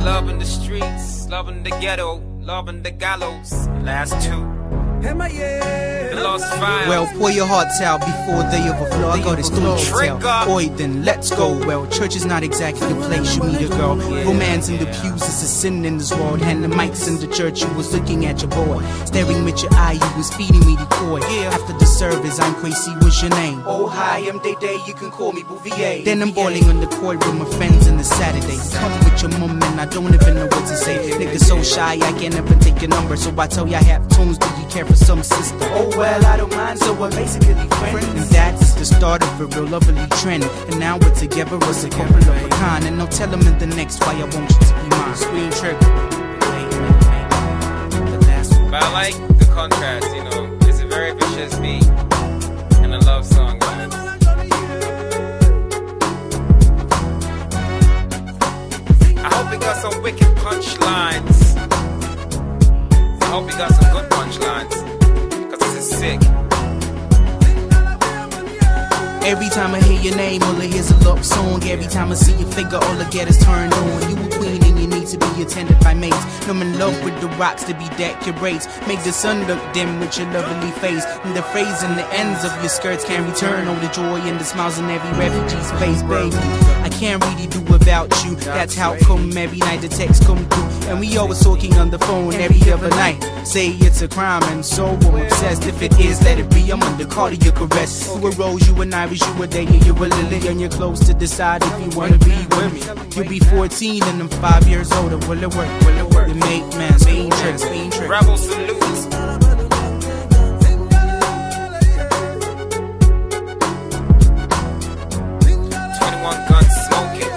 love in the streets, love in the ghetto, love in the gallows. Last two. The lost files. Well, pour your hearts out before they overflow. I got a story to tell. Boy, then let's go. Well, church is not exactly the place you meet a girl. Romance in the pews is a sin in this world. And the mics in the church, you was looking at your boy. Staring with your eye, you was feeding me decoy. After the service, I'm crazy, what's your name? Oh, hi, I'm Day Day, you can call me Bouvier. Then I'm balling on the court with my friends on the Saturday. Come with your mom and I don't even know what to say. Nigga so shy, I can't ever take your number. So I tell ya half tunes, do you care for some sister? Oh well, I don't mind, so we're basically friends. And that's the start of a real lovely trend. And now we're together as a couple of a kind. And I'll tell them in the next fight I want you to be mine. Screen trick. But I like the contrast, you know. It's a very vicious beat and a love song, man. I hope we got some wicked punchlines. I hope we got some good punchlines, cause this is sick. Every time I hear your name, all I hear's a love song. Every time I see your figure, all I get is turned on. You a queen and you need to be attended by mates. I'm in love with the rocks to be decorates. Make the sun look dim with your lovely face. And the phrase and the ends of your skirts can return all the joy and the smiles on every refugee's face, baby. I can't really do without you. That's how come every night the texts come through. And we always talking on the phone every other night. Say it's a crime and so I'm obsessed. If it is, let it be, I'm under cardiac arrest. You a rose, you an iris, you a day, you a lily. And you're close to decide if you wanna be with me. You'll be 14 and I'm 5 years older. Will it work? Will it work? You make man speed trick. Rebel salutes. 21 guns smoking.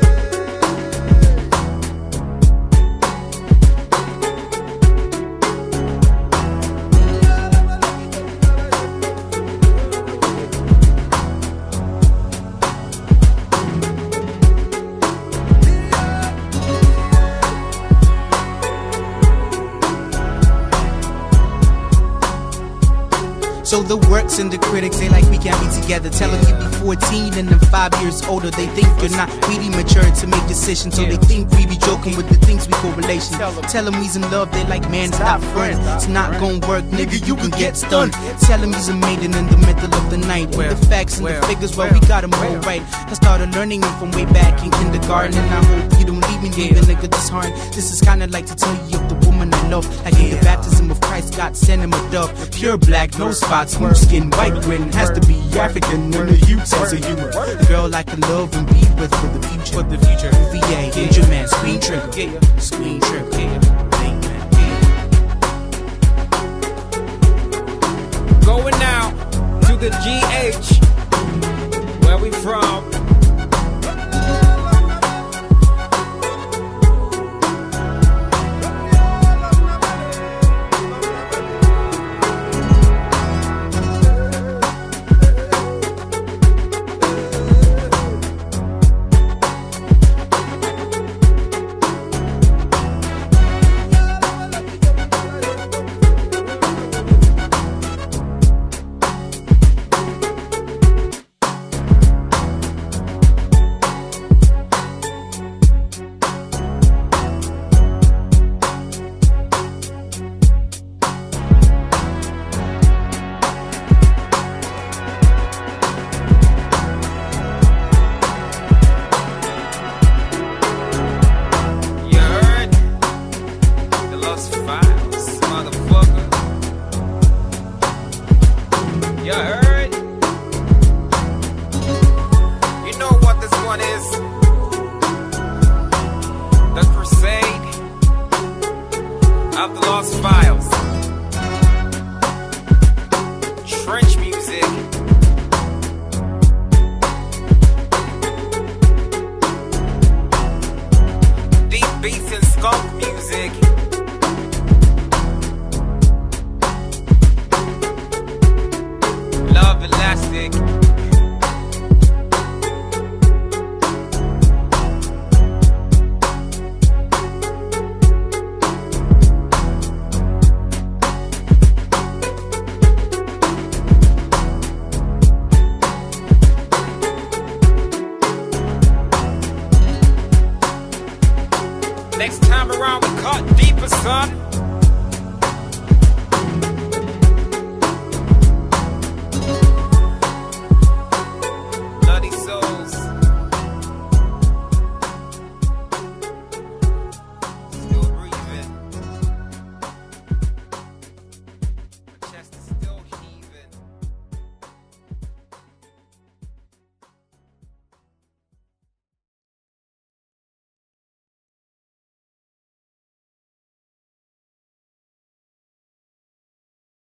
So the works and the critics, they like we can't be together. Tell them you be 14 and I'm 5 years older. They think you're not really mature to make decisions. So they think we be joking with the things we correlation. Tell them he's in love, they like, man, stop friend. It's not gonna work, nigga, you can get stunned. Tell him he's a maiden in the middle of the night. And the facts and the figures, well, we got them all right. I started learning them from way back in kindergarten. And I hope you don't leave me leaving nigga disheartened. This is kinda like to tell you of the woman I love. Like in the baptism of Christ, God sent him a dove. Pure black, no spots. Smooth skin, white grin, has to be African in the youth sense of humor. The girl I can love and be with for the future. For the future. VA, Ninja Man, Screen Trigger. Screen Trigger. Going now to the GH, where we from. You heard? You know what this one is? The Crusade of the Lost Files. Trench music. Deep beats and skunk music. Love Elastic. Next time around we cut deeper, son.